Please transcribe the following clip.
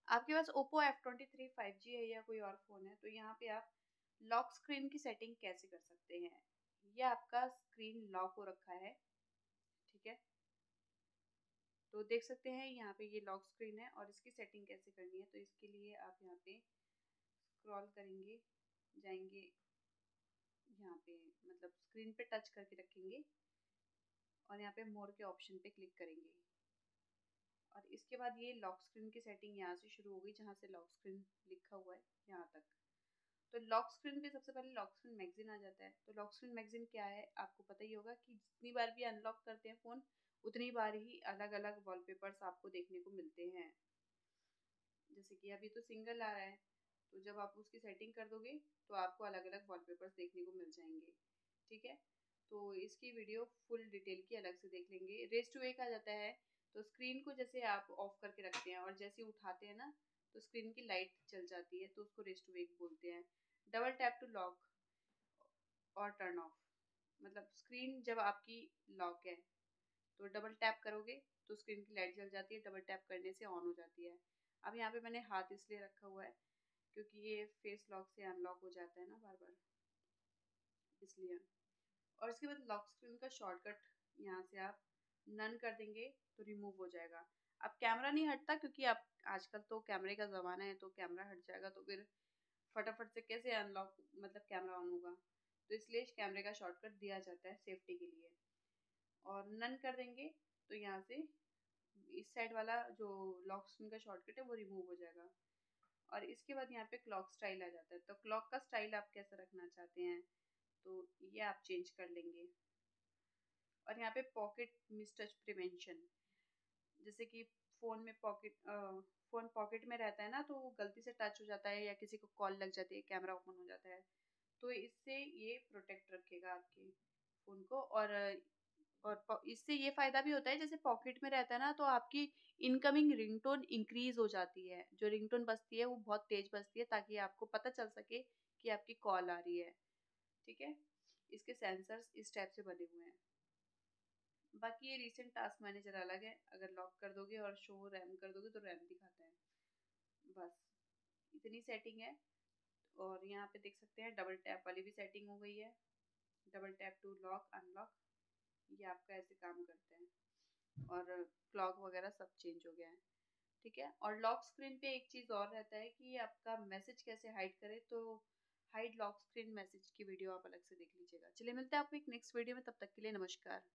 आपके पास Oppo F23 5G है या कोई और फ़ोन है, तो यहाँ पे आप लॉक स्क्रीन की सेटिंग कैसे कर सकते हैं। ये आपका स्क्रीन लॉक हो रखा है, ठीक है। तो देख सकते हैं यहाँ पे ये लॉक स्क्रीन है और इसकी सेटिंग कैसे करनी है। तो इसके लिए आप यहाँ पे स्क्रॉल करेंगे, जाएंगे यहाँ पे, मतलब स्क्रीन पे टच करके रखेंगे और यहाँ पे मोर के ऑप्शन पे क्लिक करेंगे। और इसके बाद ये लॉक स्क्रीन की सेटिंग यहाँ से शुरू होगी, जहाँ से लॉक स्क्रीन लिखा हुआ है यहाँ तक। तो लॉक स्क्रीन पे सबसे पहले लॉक स्क्रीन मैगजीन आ जाता है। तो लॉक स्क्रीन मैगजीन क्या है, आपको पता ही होगा कि जितनी बार भी अनलॉक करते हैं फ़ोन, उतनी बार ही अलग अलग वॉलपेपर्स आपको देखने को मिलते हैं। जैसे कि अभी तो सिंगल आ रहा है, तो जब आप उसकी सेटिंग कर दोगे तो आपको अलग अलग वॉलपेपर्स देखने को मिल जाएंगे, ठीक है। तो इसकी वीडियो फुल डिटेल की अलग से देख लेंगे। रेस टू वेक आ जाता है, तो स्क्रीन को जैसे आप ऑफ करके रखते हैं और जैसे उठाते हैं ना, तो स्क्रीन की लाइट चल जाती है, तो उसको रेस टू वेक बोलते हैं। डबल टैप टू लॉक और टर्न ऑफ, मतलब स्क्रीन जब आपकी लॉक है तो डबल टैप करोगे तो स्क्रीन की लाइट जल जाती है, डबल टैप करने से ऑन हो जाती है। अब यहाँ पे मैंने हाथ इसलिए रखा हुआ है क्योंकि ये फेस लॉक से अनलॉक हो जाता है ना बार बार, इसलिए। और इसके बाद लॉक स्क्रीन का शॉर्टकट यहाँ से आप नन कर देंगे तो रिमूव हो जाएगा। अब कैमरा नहीं हटता क्योंकि आप आजकल तो कैमरे का ज़माना है, तो कैमरा हट जाएगा तो फिर फटाफट से कैसे अनलॉक, मतलब कैमरा ऑन होगा। तो इसलिए कैमरे का शॉर्टकट दिया जाता है सेफ्टी के लिए। और नन कर देंगे तो यहाँ से इस साइड वाला जो लॉक स्क्रीन का शॉर्टकट है वो रिमूव हो जाएगा। और इसके बाद यहाँ पे क्लॉक स्टाइल आ जाता है। तो क्लॉक का स्टाइल आप कैसे रखना चाहते हैं, तो ये आप चेंज कर लेंगे। और यहाँ पे पॉकेट मिस टच प्रिवेंशन, जैसे कि फ़ोन में फ़ोन पॉकेट में रहता है ना, तो वो गलती से टच हो जाता है या किसी को कॉल लग जाती है, कैमरा ओपन हो जाता है, तो इससे ये प्रोटेक्ट रखेगा आपके फ़ोन को। और इससे ये फ़ायदा भी होता है, जैसे पॉकेट में रहता है ना, तो आपकी इनकमिंग रिंगटोन इंक्रीज़ हो जाती है। जो रिंगटोन बजती है वो बहुत तेज़ बजती है, ताकि आपको पता चल सके कि आपकी कॉल आ रही है, ठीक है। इसके सेंसर्स इस टाइप से बने हुए हैं। बाकी ये रिसेंट टास्क मैनेजर अलग है, अगर लॉक कर दोगे और शो रैम कर दोगे तो रैम दिखाता है। बस इतनी सेटिंग है। और यहाँ पे देख सकते हैं डबल टैप वाली भी सेटिंग हो गई है, double tap to lock unlock, ये आपका ऐसे काम करते हैं। और क्लॉक वगैरह सब चेंज हो गया है, ठीक है। और लॉक स्क्रीन पे एक चीज़ और रहता है कि आपका मैसेज कैसे हाइड करे, तो हाइड लॉक स्क्रीन मैसेज की वीडियो आप अलग से देख लीजिएगा। चलिए मिलते हैं आपको एक नेक्स्ट वीडियो में, तब तक के लिए नमस्कार।